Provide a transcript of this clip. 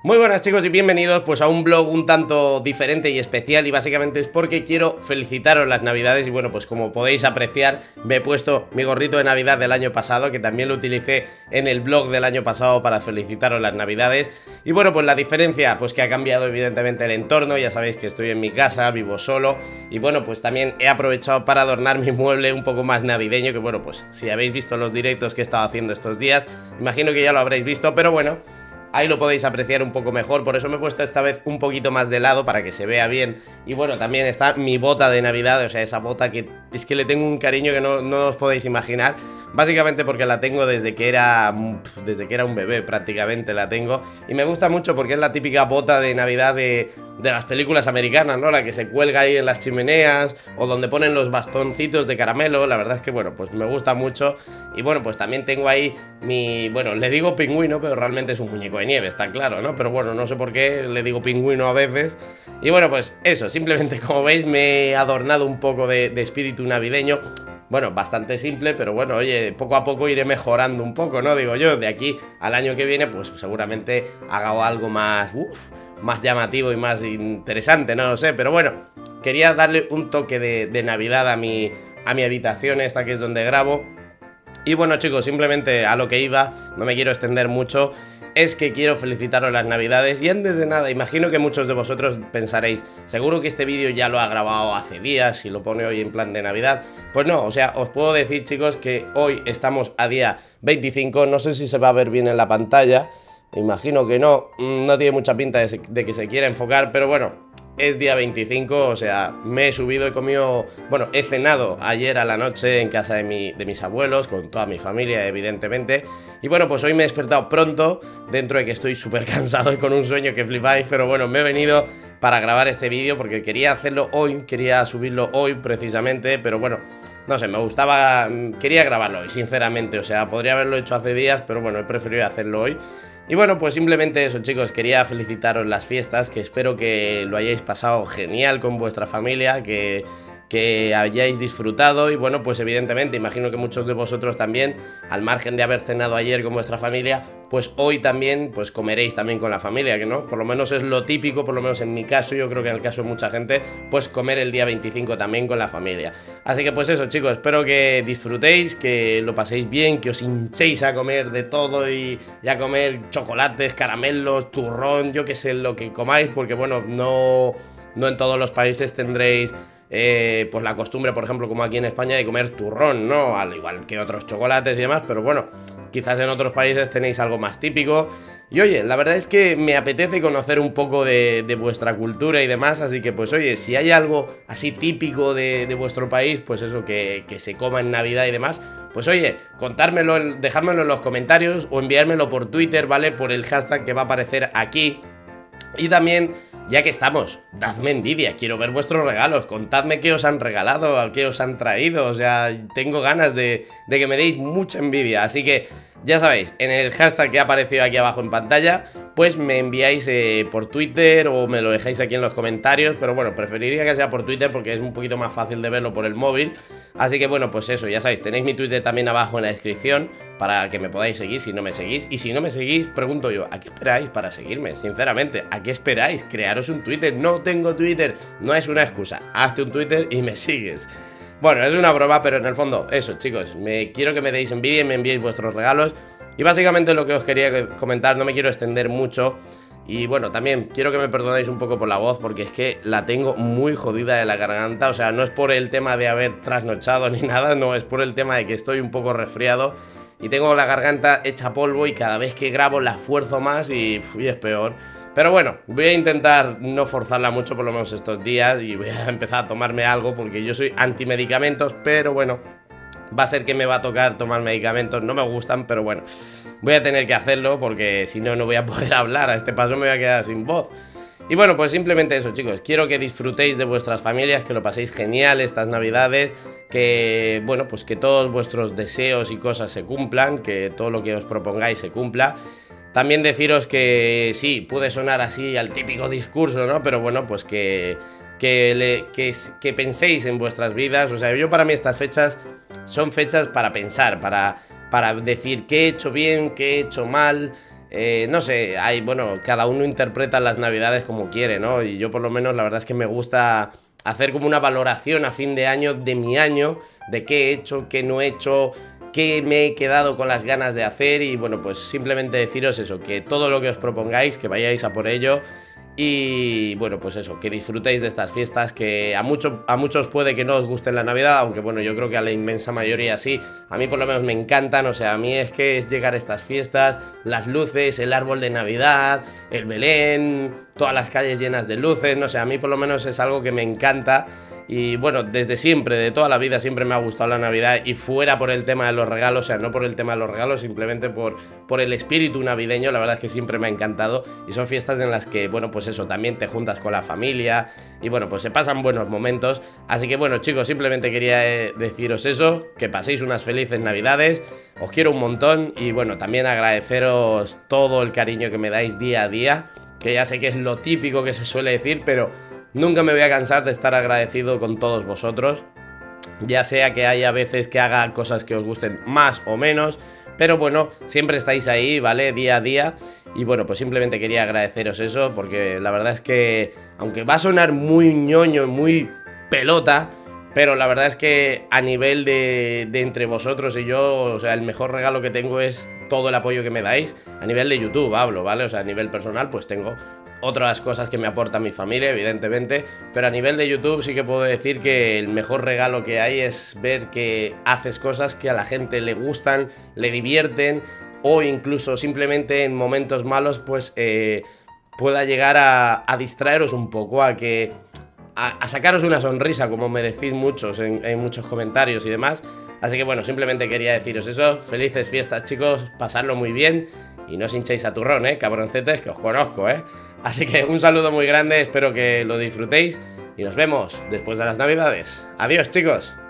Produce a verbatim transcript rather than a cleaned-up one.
Muy buenas chicos y bienvenidos pues a un vlog un tanto diferente y especial, y básicamente es porque quiero felicitaros las navidades. Y bueno, pues como podéis apreciar, me he puesto mi gorrito de navidad del año pasado, que también lo utilicé en el vlog del año pasado para felicitaros las navidades. Y bueno, pues la diferencia pues que ha cambiado evidentemente el entorno. Ya sabéis que estoy en mi casa, vivo solo, y bueno, pues también he aprovechado para adornar mi mueble un poco más navideño, que bueno, pues si habéis visto los directos que he estado haciendo estos días, imagino que ya lo habréis visto, pero bueno, ahí lo podéis apreciar un poco mejor. Por eso me he puesto esta vez un poquito más de lado para que se vea bien. Y bueno, también está mi bota de Navidad, o sea, esa bota que es que le tengo un cariño que no, no os podéis imaginar. Básicamente porque la tengo desde que era desde que era un bebé, prácticamente la tengo. Y me gusta mucho porque es la típica bota de Navidad de, de las películas americanas, ¿no? La que se cuelga ahí en las chimeneas, o donde ponen los bastoncitos de caramelo. La verdad es que, bueno, pues me gusta mucho. Y bueno, pues también tengo ahí mi... Bueno, le digo pingüino, pero realmente es un muñeco de nieve, está claro, ¿no? Pero bueno, no sé por qué le digo pingüino a veces. Y bueno, pues eso, simplemente como veis me he adornado un poco de, de espíritu navideño. Bueno, bastante simple, pero bueno, oye, poco a poco iré mejorando un poco, ¿no? Digo yo, de aquí al año que viene, pues seguramente haga algo más, uf, más llamativo y más interesante, no lo sé. Pero bueno, quería darle un toque de, de Navidad a mi, a mi habitación, esta que es donde grabo. Y bueno chicos, simplemente a lo que iba, no me quiero extender mucho, es que quiero felicitaros las navidades. Y antes de nada, imagino que muchos de vosotros pensaréis, seguro que este vídeo ya lo ha grabado hace días y lo pone hoy en plan de Navidad. Pues no, o sea, os puedo decir chicos que hoy estamos a día veinticinco, no sé si se va a ver bien en la pantalla, imagino que no, no tiene mucha pinta de, de que se quiera enfocar, pero bueno, es día veinticinco, o sea, me he subido, he comido, bueno, he cenado ayer a la noche en casa de, mi, de mis abuelos, con toda mi familia, evidentemente. Y bueno, pues hoy me he despertado pronto, dentro de que estoy súper cansado y con un sueño que flipáis, pero bueno, me he venido para grabar este vídeo porque quería hacerlo hoy, quería subirlo hoy precisamente, pero bueno, no sé, me gustaba, quería grabarlo hoy, sinceramente, o sea, podría haberlo hecho hace días, pero bueno, he preferido hacerlo hoy. Y bueno, pues simplemente eso chicos, quería felicitaros las fiestas, que espero que lo hayáis pasado genial con vuestra familia, que, que hayáis disfrutado. Y bueno, pues evidentemente, imagino que muchos de vosotros también, al margen de haber cenado ayer con vuestra familia, pues hoy también, pues comeréis también con la familia, que no, por lo menos es lo típico, por lo menos en mi caso, yo creo que en el caso de mucha gente, pues comer el día veinticinco también con la familia. Así que pues eso chicos, espero que disfrutéis, que lo paséis bien, que os hinchéis a comer de todo y, y a comer chocolates, caramelos, turrón, yo que sé, lo que comáis, porque bueno, no, no en todos los países tendréis Eh, pues la costumbre, por ejemplo, como aquí en España, de comer turrón, ¿no? Al igual que otros chocolates y demás, pero bueno, quizás en otros países tenéis algo más típico. Y oye, la verdad es que me apetece conocer un poco de, de vuestra cultura y demás, así que pues oye, si hay algo así típico de, de vuestro país, pues eso, que, que se coma en Navidad y demás, pues oye, contármelo, dejármelo en los comentarios o enviármelo por Twitter, ¿vale? Por el hashtag que va a aparecer aquí. Y también, ya que estamos, dadme envidia, quiero ver vuestros regalos, contadme qué os han regalado, qué os han traído, o sea, tengo ganas de, de que me deis mucha envidia, así que ya sabéis, en el hashtag que ha aparecido aquí abajo en pantalla, pues me enviáis eh, por Twitter o me lo dejáis aquí en los comentarios, pero bueno, preferiría que sea por Twitter porque es un poquito más fácil de verlo por el móvil. Así que bueno, pues eso, ya sabéis, tenéis mi Twitter también abajo en la descripción para que me podáis seguir si no me seguís. Y si no me seguís, pregunto yo, ¿a qué esperáis para seguirme? Sinceramente, ¿a qué esperáis? Crearos un Twitter. No tengo Twitter, no es una excusa, hazte un Twitter y me sigues. Bueno, es una broma, pero en el fondo, eso chicos, me quiero que me deis envidia y me enviéis vuestros regalos. Y básicamente lo que os quería comentar, no me quiero extender mucho. Y bueno, también quiero que me perdonéis un poco por la voz, porque es que la tengo muy jodida de la garganta. O sea, no es por el tema de haber trasnochado ni nada, no, es por el tema de que estoy un poco resfriado y tengo la garganta hecha polvo y cada vez que grabo la esfuerzo más y, uf, y es peor. Pero bueno, voy a intentar no forzarla mucho por lo menos estos días y voy a empezar a tomarme algo porque yo soy antimedicamentos, pero bueno, va a ser que me va a tocar tomar medicamentos, no me gustan, pero bueno, voy a tener que hacerlo porque si no, no voy a poder hablar, a este paso me voy a quedar sin voz. Y bueno, pues simplemente eso chicos, quiero que disfrutéis de vuestras familias, que lo paséis genial estas navidades, que bueno, pues que todos vuestros deseos y cosas se cumplan, que todo lo que os propongáis se cumpla. También deciros que sí, puede sonar así al típico discurso, ¿no? Pero bueno, pues que, que, le, que, que penséis en vuestras vidas. O sea, yo para mí estas fechas son fechas para pensar, para, para decir qué he hecho bien, qué he hecho mal, Eh, no sé, hay, bueno, cada uno interpreta las navidades como quiere, ¿no? Y yo por lo menos la verdad es que me gusta hacer como una valoración a fin de año de mi año, de qué he hecho, qué no he hecho, qué me he quedado con las ganas de hacer y bueno, pues simplemente deciros eso, que todo lo que os propongáis, que vayáis a por ello. Y bueno, pues eso, que disfrutéis de estas fiestas, que a, mucho, a muchos puede que no os gusten la Navidad, aunque bueno, yo creo que a la inmensa mayoría sí. A mí por lo menos me encantan, o sea, a mí es que es llegar a estas fiestas, las luces, el árbol de Navidad, el Belén, todas las calles llenas de luces, no sé, a mí por lo menos es algo que me encanta. Y bueno, desde siempre, de toda la vida, siempre me ha gustado la Navidad y fuera por el tema de los regalos, o sea, no por el tema de los regalos, simplemente por, por el espíritu navideño, la verdad es que siempre me ha encantado y son fiestas en las que, bueno, pues eso, también te juntas con la familia y bueno, pues se pasan buenos momentos. Así que bueno, chicos, simplemente quería eh, deciros eso, que paséis unas felices Navidades, os quiero un montón y bueno, también agradeceros todo el cariño que me dais día a día, que ya sé que es lo típico que se suele decir, pero nunca me voy a cansar de estar agradecido con todos vosotros, ya sea que haya veces que haga cosas que os gusten más o menos, pero bueno, siempre estáis ahí, ¿vale? Día a día. Y bueno, pues simplemente quería agradeceros eso, porque la verdad es que, aunque va a sonar muy ñoño, muy pelota, pero la verdad es que a nivel de, de entre vosotros y yo, o sea, el mejor regalo que tengo es todo el apoyo que me dais. A nivel de YouTube hablo, ¿vale? O sea, a nivel personal pues tengo otras cosas que me aporta mi familia, evidentemente, pero a nivel de YouTube sí que puedo decir que el mejor regalo que hay es ver que haces cosas que a la gente le gustan, le divierten, o incluso simplemente en momentos malos pues eh, pueda llegar a, a distraeros un poco, a que a, a sacaros una sonrisa, como me decís muchos en, en muchos comentarios y demás. Así que bueno, simplemente quería deciros eso. Felices fiestas, chicos, pasadlo muy bien y no os hinchéis a turrón, eh, cabroncetes, que os conozco, eh. Así que un saludo muy grande, espero que lo disfrutéis y nos vemos después de las Navidades. Adiós, chicos.